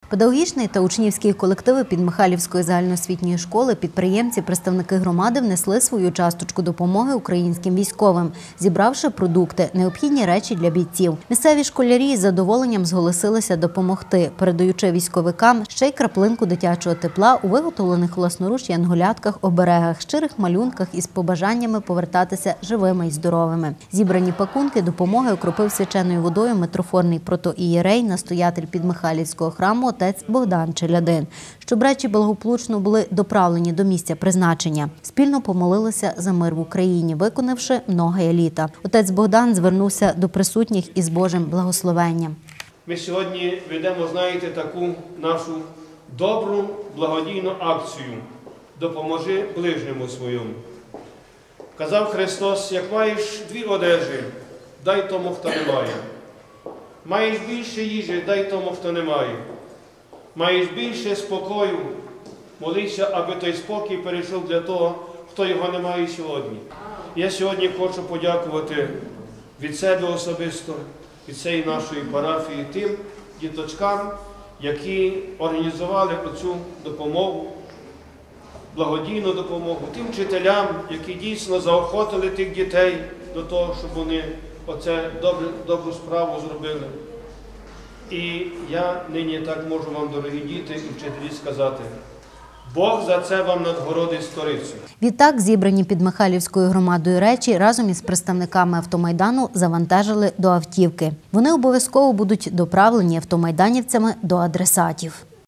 Педагогічний та учнівський колективи Підмихайлівської загальноосвітньої школи, підприємці, представники громади внесли свою часточку допомоги українським військовим, зібравши продукти, необхідні речі для бійців. Місцеві школярі з задоволенням зголосилися допомогти, передаючи військовикам ще й краплинку дитячого тепла у виготовлених власноруч янголятках, оберегах, щирих малюнках із побажаннями повертатися живими і здоровими. Зібрані пакунки допомоги окропив свяченою водою митрофорний протоієрей, настоятель Підмихайлівського храму отець Богдан Челядин. Щоб речі благополучно були доправлені до місця призначення. Спільно помолилися за мир в Україні, виконавши многая літа. Отець Богдан звернувся до присутніх із Божим благословенням. Ми сьогодні ведемо, знаєте, таку нашу добру благодійну акцію «Допоможи ближньому своєму». Казав Христос, як маєш дві одежі, дай тому, хто не має. Маєш більше їжі, дай тому, хто не має. Маєш більше спокою, молися, аби той спокій перейшов для того, хто його не має сьогодні. Я сьогодні хочу подякувати від себе особисто, від цієї нашої парафії, тим діточкам, які організували оцю допомогу, благодійну допомогу, тим вчителям, які дійсно заохотили тих дітей до того, щоб вони оце добру справу зробили. І я нині так можу вам, дорогі діти і вчителі, сказати: Бог за це вам надгородить сторицю. Відтак зібрані Підмихайлівською громадою речі разом із представниками автомайдану завантажили до автівки. Вони обов'язково будуть доправлені автомайданівцями до адресатів.